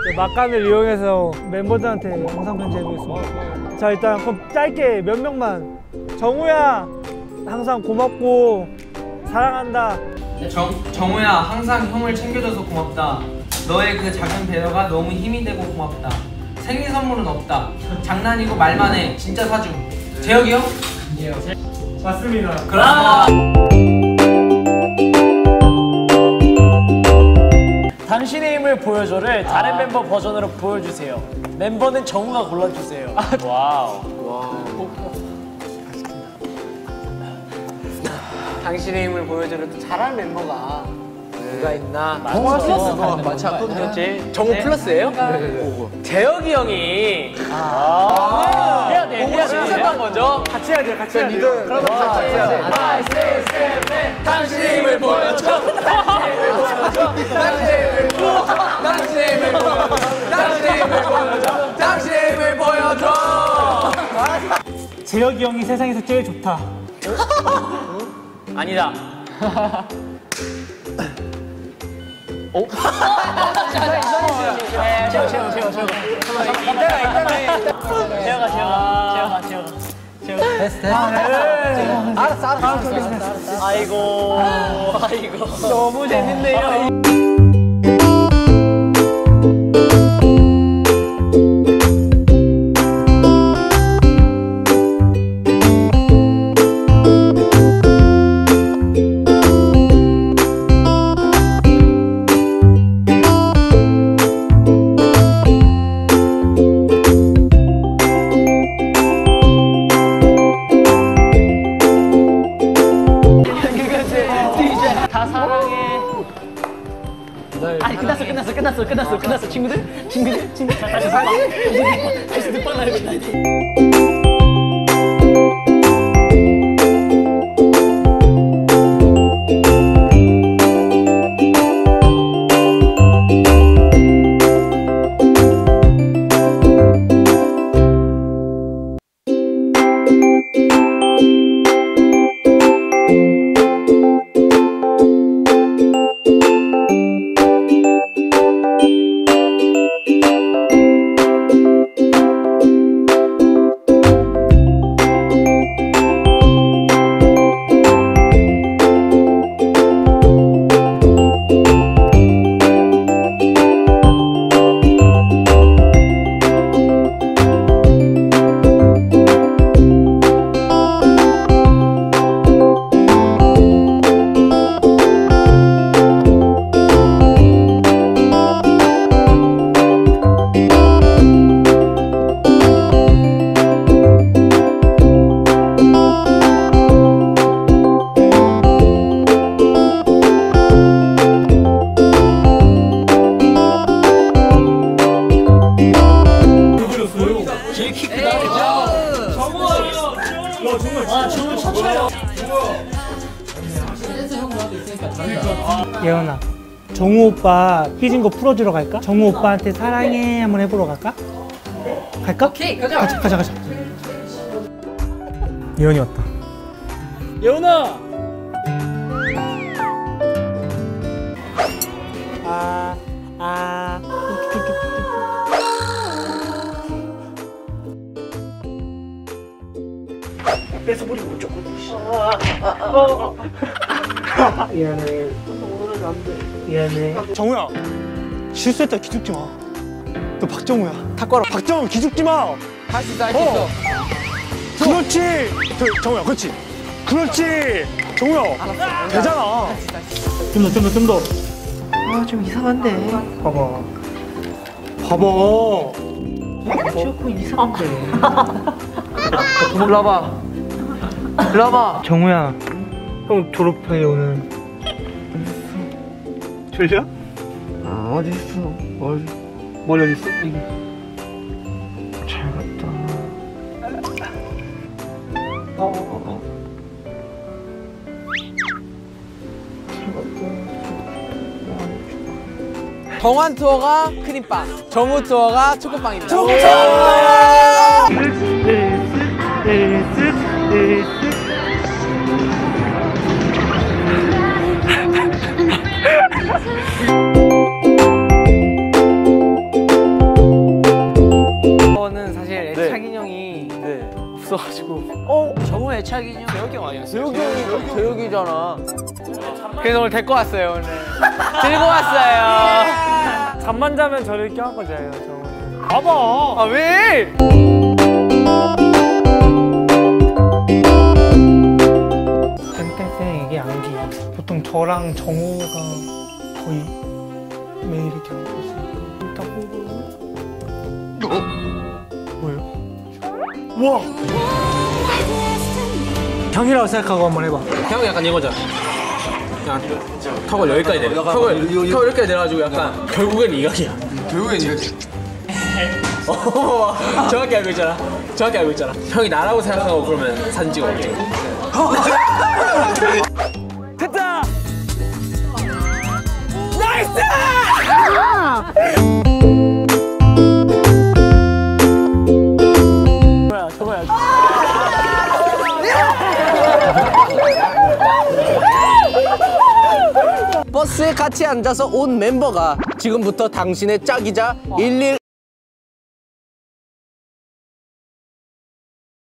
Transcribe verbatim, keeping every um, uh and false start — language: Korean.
막간을 이용해서 멤버들한테 영상 편지해보겠습니다. 자, 일단 그럼 짧게 몇 명만. 정우야, 항상 고맙고 사랑한다. 정, 정우야, 항상 형을 챙겨줘서 고맙다. 너의 그 작은 배려가 너무 힘이 되고 고맙다. 생일 선물은 없다. 장난이고 말만 해. 진짜 사줌. 재혁이 형? 맞습니다. 그렇습니다. 당신의 힘을 보여줘를 다른 아. 멤버 버전으로 보여주세요. 멤버는 정우가 골라주세요. 아. 와우. 와우. 당신의 힘을 보여줘를 또 잘하는 멤버가 누가 있나? 정우 플러스가 많지 않거든요. 정우 플러스예요? 네. 재혁이 형이 아 해야 돼, 해야 돼. 생각 먼저 같이 해야 돼, 같이 해야 돼. 그럼 같이 해야 돼. 하나, 셋, 셋, 넷. 당신의 힘을 보여줘. 당신의 힘을 보여줘. 당신의 힘을 보여줘. 당신의 힘을 보여줘. 당신의 힘을 보여줘. 재혁이 형이 세상에서 제일 좋다. 아니다. 오? 재혁, 재혁, 재혁, 재혁. 이따가, 이따가 해. 재혁아, 재혁아, 재혁아, 재혁아. 됐어, 됐어. 알았어, 알았어, 알았어. 아이고, 아이고. 너무 재밌네요. 아니 끝났어 끝났어 끝났어 끝났어 끝났어 친구들 친구들 친구들 다시 봐 다시 듣봐 나 예원아, 정우 오빠 삐진 거 풀어주러 갈까? 정우 오빠한테 사랑해 한번 해보러 갈까? 갈까? 오케이, 가자. 가자, 가자, 가자. 예원이 왔다. 예원아. 아, 아. 뺏어 버리고 조금. 미안해. 오늘은 안 돼. 미안해. 정우야, 실수했다. 기죽지 마. 너 박정우야. 탁과라. 박정우 기죽지 마. 할 수 있어, 할 수 있어. 그렇지. 그, 정우야, 그렇지. 그렇지. 정우야, 되잖아. 좀 더, 좀 더, 좀 더. 아, 좀 이상한데. 봐봐. 봐봐. 조금 이상한데. 일로 와봐. 일로 와봐. 정우야, 형 졸업해 오늘. 졸려? 아, 어디 있어? 어디? 머리 어디 있어? 여기. 잘 갔다. 어, 어, 어. 잘 갔다. 정환 투어가 크림빵, 정우 투어가 초코빵입니다. 없어가지고. 어? 정우 애착 인형 재혁이 형 아니었어요? 재혁이 형이 재혁이잖아. 그래서 오늘 데리고 왔어요 오늘. 들고 왔어요. 잠만 자면 저를 껴안고 자요, 정우는. 봐봐. 아 왜? 땡땡땡 이게 안기. 보통 저랑 정우가 거의 매일 이렇게 하고 있으니까 일단 보고. 뭐예요? 우와! 형이라고 생각하고 한번 해봐. 형이 약간 이거잖아. 그냥 턱을 여기까지 내려. 턱을 턱을 이렇게 내려가지고 약간 결국엔 이각이야. 결국엔 이거지. 어, 정확히 알고 있잖아. 정확히 알고 있잖아. 형이 나라고 생각하고 그러면 사진 찍어볼게. 됐다. 나이스! 저거야, 저거야. 버스에 같이 앉아서 온 멤버가 지금부터 당신의 짝이자 일일